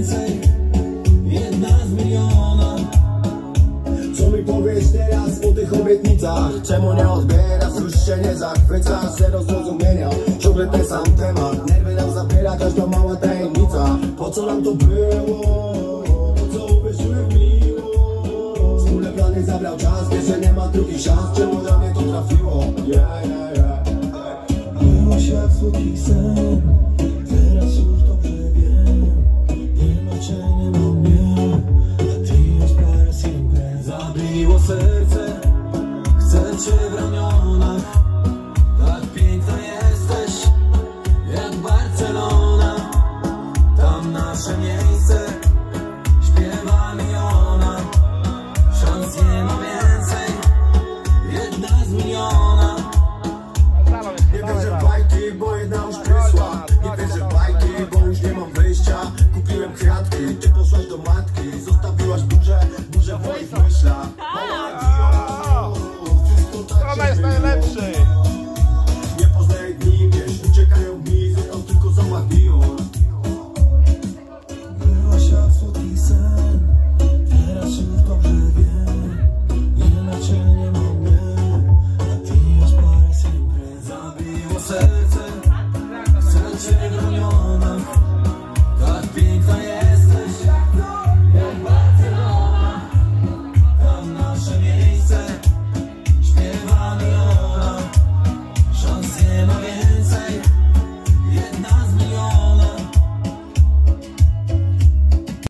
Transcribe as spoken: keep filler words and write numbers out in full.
więcej, jedna z miliona. Co mi powiesz teraz po tych obietnicach? Czemu nie odbierasz, już się nie zachwycasz? Zero zrozumienia, ciągle ten sam temat. Nerwy nam zabiera każda mała tajemnica. Po co nam to było? Po co uwierzyłem w miłość? Wspólne plany zabrał czas, wiesz, że nie ma drugich szans. Czemu na mnie to trafiło? Yeah, yeah, yeah. Byłaś jak słodki sen, teraz już dobrze wiem. Nie ma cię, nie ma mnie, a ty już parę imprez. Zabiło serce, chcę cię w ramionach. Tak piękna jesteś, jak Barcelona. Tam nasze miejsce, śpiewa mi ona. Szans nie ma więcej, jedna z miliona. Nie wierzę w bajki, bo jedna już prysła. Nie wierzę w bajki, bo już nie mam wyjścia. Kupiłem kwiatki,